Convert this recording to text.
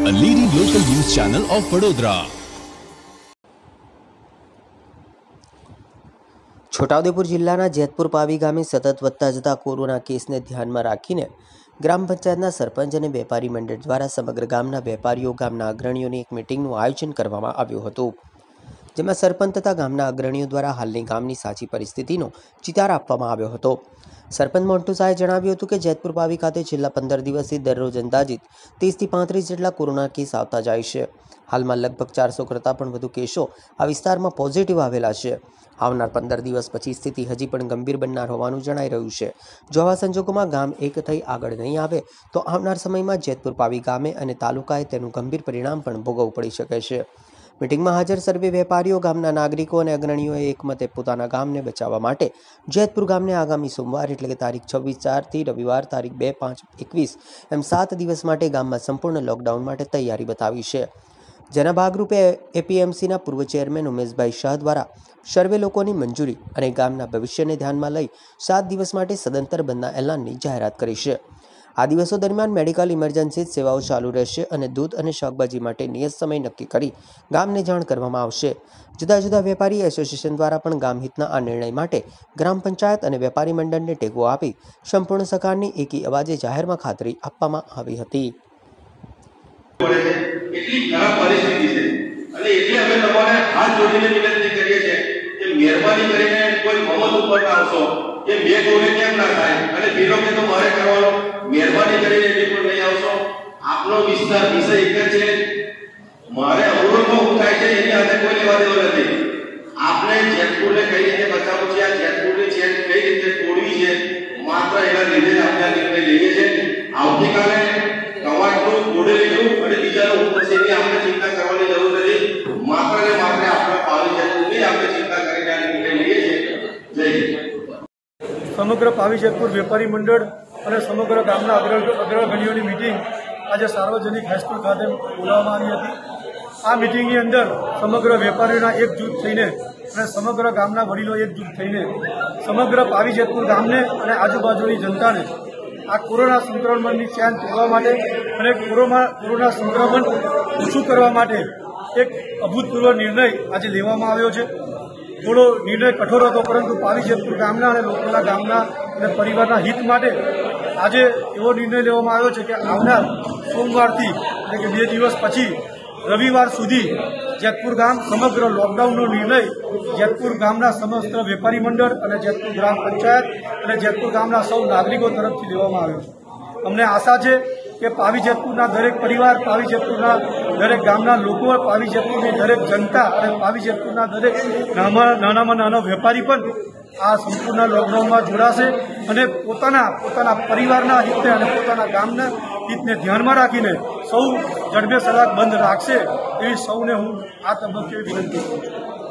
a leading local news channel of Vadodara. Chhota Udepur જિલ્લાના જેતપુર પાવી ગામે સતત વધતા જતા કોરોના કેસને ધ્યાનમાં રાખીને ગ્રામ પંચાયતના સરપંચ અને વેપારી મંડળ દ્વારા સમગ્ર ગામના વેપારીઓ ગામના અગ્રણીઓની એક મિટિંગનું આયોજન કરવામાં આવ્યું હતું, જેમાં સરપંચ તથા ગામના અગ્રણીઓ દ્વારા હાલની ગામની સાચી પરિસ્થિતિનો ચિતાર આપવામાં આવ્યો હતો। સરપંચ મોન્ટુ શાહે જણાવ્યું હતું કે જેતપુર પાવી ખાતે છેલ્લા 15 દિવસથી દરરોજ અંદાજિત 30 થી 35 જેટલા કોરોના કેસ આવતા જાય છે। હાલમાં લગભગ 400 કરતાં પણ વધુ કેસો આ વિસ્તારમાં પોઝિટિવ આવેલા છે। આવનાર 15 દિવસ પછી સ્થિતિ હજી પણ ગંભીર બનનાર હોવાનું જણાઈ રહ્યું છે। જો આવા સંજોગોમાં ગામ એક થઈ આગળ નહીં આવે તો આવનાર સમયમાં જેતપુર પાવી ગામે અને તાલુકાએ તેનું ગંભીર પરિણામ પણ ભોગવવું પડી શકે છે। મીટિંગમાં હાજર સર્વે વેપારીઓ ગામના નાગરિકો અને અગ્રણીઓએ એકમતે પોતાના ગામને બચાવવા માટે જેતપુર ગામને આગામી સોમવાર એટલે કે તારીખ 26/4 થી રવિવાર તારીખ 2/5/21 એમ 7 દિવસ માટે ગામમાં સંપૂર્ણ લોકડાઉન માટે તૈયારી બતાવી છે, જેના ભાગરૂપે એપીએમસીના પૂર્વ ચેરમેન ઉમેશભાઈ શાહ દ્વારા સર્વે લોકોની મંજૂરી અને ગામના ભવિષ્યને ધ્યાનમાં લઈ 7 દિવસ માટે સદંતર બંધના એલાનની જાહેરાત કરી છે। આ દિવસો દરમિયાન મેડિકલ ઇમરજન્સી સેવાઓ ચાલુ રહેશે અને દૂધ અને શાકભાજી માટે નિયત સમય નક્કી કરી ગામને જાણ કરવામાં આવશે। જુદા જુદા વેપારી એસોસિએશન દ્વારા પણ ગામ હિતના આ નિર્ણય માટે ગ્રામ પંચાયત અને વેપારી મંડળને ટેકો આપી સંપૂર્ણ સહકારની એકી અવાજે જાહેરમાં ખાતરી આપવામાં આવી હતી। એટલી ખરાબ પરિસ્થિતિ છે અને એટલે અમે તમારે હાથ જોડીને વિનંતી કરીએ છીએ કે મહેરબાની કરીને કોઈ મમત ઉપર ના આવશો કે મેં કોને કેમ ના થાય અને પેલો કે તો મારે કરવાનો, મહેરબાની કરીને બિલકુલ નહીં આવશો। આપનો વિસ્તાર વિષય એક જ છે, મારે અવરોધમાં હું થાય છે એની સાથે કોઈ લેવા દેવા નથી। આપણે જેતપુરને કઈ રીતે બચાવવું છે, આ જેતપુરની ચેન કઈ રીતે તોડવી છે, માત્ર એના લીધે જ આપણે નિર્ણય લઈએ છીએ। આવતીકાલે કવાટનું તોડી લીધું અને બીજાનું ઉપર છે એની આપણે ચિંતા કરવાની જરૂર નથી, માત્ર ને માત્ર આપણા પાવી જેતપુરની આપણે ચિંતા કરીને આ નિર્ણય લઈએ છીએ। જય હિન્દ। સમગ્ર પાવી જેતપુર વેપારી મંડળ અને સમગ્ર ગામના અગ્રગણ્યોની મિટિંગ આજે સાર્વજનિક હાઈસ્કૂલ ખાતે બોલાવવામાં આવી હતી। આ મિટિંગની અંદર સમગ્ર વેપારીઓના એક જૂથ થઈને અને સમગ્ર ગામના વડીલો એક જૂથ થઈને સમગ્ર પાવી જેતપુર ગામને અને આજુબાજુની જનતાને આ કોરોના સંક્રમણની ચેન તોડવા માટે અને કોરોના સંક્રમણ ઓછું કરવા માટે એક અભૂતપૂર્વ નિર્ણય આજે લેવામાં આવ્યો છે। થોડો નિર્ણય કઠોર હતો, પરંતુ પાવી જેતપુર ગામના અને લોકોના ગામના અને પરિવારના હિત માટે આજે એવો નિર્ણય લેવામાં આવ્યો છે કે આવનાર સોમવારથી એટલે કે 2 દિવસ પછી રવિવાર સુધી જેતપુર ગામ સમગ્ર લોકડાઉનનો નિર્ણય જેતપુર ગામના સમસ્ત વેપારી મંડળ અને જેતપુર ગ્રામ પંચાયત અને જેતપુર ગામના સૌ નાગરિકો તરફથી લેવામાં આવ્યો છે। અમને આશા છે કે પાવી જેતપુરના દરેક પરિવાર, પાવી જેતપુરના દરેક ગામના લોકો, પાવી જેતપુરની દરેક જનતા અને પાવી જેતપુરના દરેક નાનામાં નાનો વેપારી પણ આ સંપૂર્ણ લોકડાઉનમાં જોડાશે અને પોતાના પરિવારના હિતને અને પોતાના ગામના હિતને ધ્યાનમાં રાખીને સૌ જડબે સલાક બંધ રાખશે એવી સૌને હું આ તબક્કે વિનંતી કરું છું।